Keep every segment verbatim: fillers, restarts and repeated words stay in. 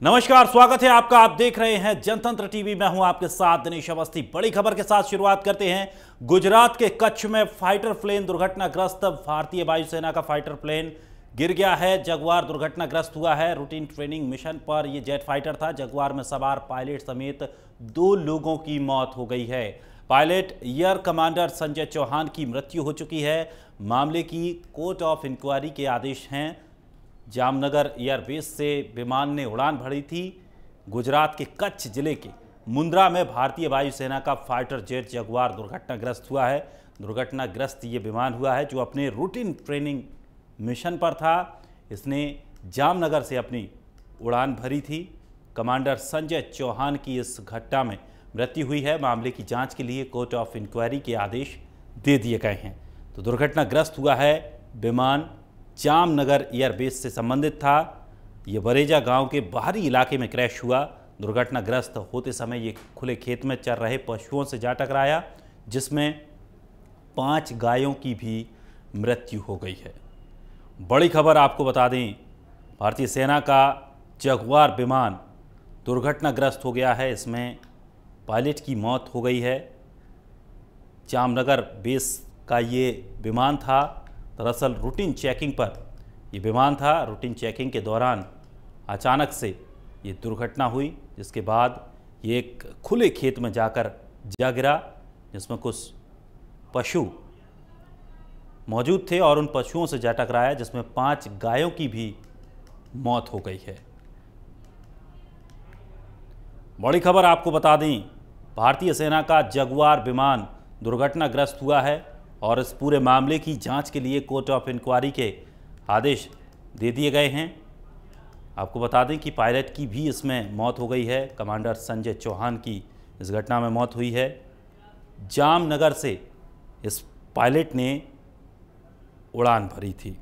नमस्कार, स्वागत है आपका। आप देख रहे हैं जनतंत्र टीवी। मैं हूं आपके साथ दिनेश अवस्थी। बड़ी खबर के साथ शुरुआत करते हैं। गुजरात के कच्छ में फाइटर प्लेन दुर्घटनाग्रस्त। भारतीय वायुसेना का फाइटर प्लेन गिर गया है। जगुआर दुर्घटनाग्रस्त हुआ है। रूटीन ट्रेनिंग मिशन पर यह जेट फाइटर था। जगुआर में सवार पायलट समेत दो लोगों की मौत हो गई है। Pilot air commander Sanjay Chauhan की मृत्यु हो चुकी है। मामले की कोर्ट ऑफ इंक्वायरी के आदेश हैं। जामनगर एयरबेस से विमान ने उड़ान भरी थी। गुजरात के कच्छ जिले के मुंद्रा में भारतीय वायुसेना का फाइटर जेट जगुआर दुर्घटनाग्रस्त हुआ है। दुर्घटनाग्रस्त ये विमान हुआ है जो अपने रूटीन ट्रेनिंग मिशन पर था। इसने जामनगर से अपनी उड़ान भरी थी। कमांडर संजय चौहान की इस घटना में मृत्यु हुई है। मामले की जांच के लिए कोर्ट ऑफ इंक्वायरी के आदेश दे दिए गए हैं। तो दुर्घटनाग्रस्त हुआ है विमान जामनगर एयरबेस से संबंधित था। ये बरेजा गांव के बाहरी इलाके में क्रैश हुआ। दुर्घटनाग्रस्त होते समय ये खुले खेत में चर रहे पशुओं से जा टकराया, जिसमें पांच गायों की भी मृत्यु हो गई है। बड़ी खबर आपको बता दें, भारतीय सेना का जगुआर विमान दुर्घटनाग्रस्त हो गया है। इसमें पायलट की मौत हो गई है। जामनगर बेस का ये विमान था। दरअसल रूटीन चेकिंग पर यह विमान था। रूटीन चेकिंग के दौरान अचानक से ये दुर्घटना हुई, जिसके बाद ये एक खुले खेत में जाकर जा गिरा, जिसमें कुछ पशु मौजूद थे और उन पशुओं से जा टकराया, जिसमें पांच गायों की भी मौत हो गई है। बड़ी खबर आपको बता दें, भारतीय सेना का जगुआर विमान दुर्घटनाग्रस्त हुआ है और इस पूरे मामले की जांच के लिए कोर्ट ऑफ इंक्वायरी के आदेश दे दिए गए हैं। आपको बता दें कि पायलट की भी इसमें मौत हो गई है। कमांडर संजय चौहान की इस घटना में मौत हुई है। जामनगर से इस पायलट ने उड़ान भरी थी।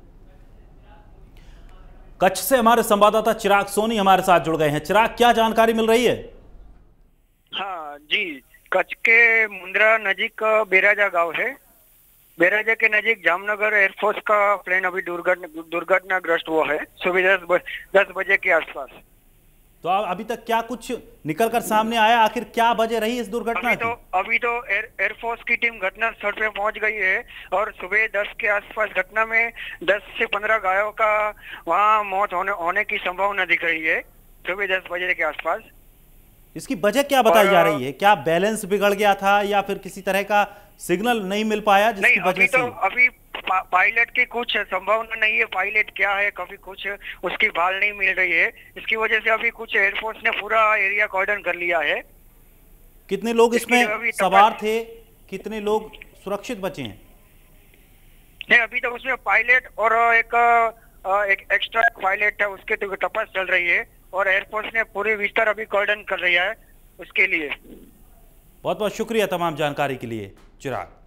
कच्छ से हमारे संवाददाता चिराग सोनी हमारे साथ जुड़ गए हैं। चिराग, क्या जानकारी मिल रही है? हाँ जी, कच्छ के मुंद्रा नजीक बेराजा गांव है। बेराजा के नजीक जामनगर एयरफोर्स का प्लेन अभी दुर्घटना दुर्घटनाग्रस्त हुआ है सुबह दस दस बजे के आसपास। तो अभी तक क्या कुछ निकलकर सामने आया? आखिर क्या वजह रही इस दुर्घटना अभी की? तो अभी तो एयर एयरफोर्स की टीम घटना स्थल पे पहुंच गई है और सुबह दस के आसपास घटना में दस से पंद्रह गायों का वहां मौत होने होने की संभावना दिख रही है सुबह दस बजे के आसपास। इसकी वजह क्या बताई जा रही है? क्या बैलेंस बिगड़ गया था या फिर किसी तरह का सिग्नल नहीं मिल पाया जिसकी नहीं, वजह अभी से? तो अभी पा, पायलट की कुछ संभावना नहीं है। पायलट क्या है, कभी कुछ उसकी भाल नहीं मिल रही है। इसकी वजह से अभी कुछ एयरफोर्स ने पूरा एरिया कॉर्डन कर लिया है। कितने लोग इसमें सवार थे? कितने लोग सुरक्षित बचे हैं? नहीं, अभी तो उसमें पायलट और एक एक एक्स्ट्रा पायलट है, उसके तो तपास चल रही है और एयरफोर्स ने पूरी विस्तार अभी कॉर्डन कर रही है उसके लिए। बहुत बहुत शुक्रिया तमाम जानकारी के लिए चिराग।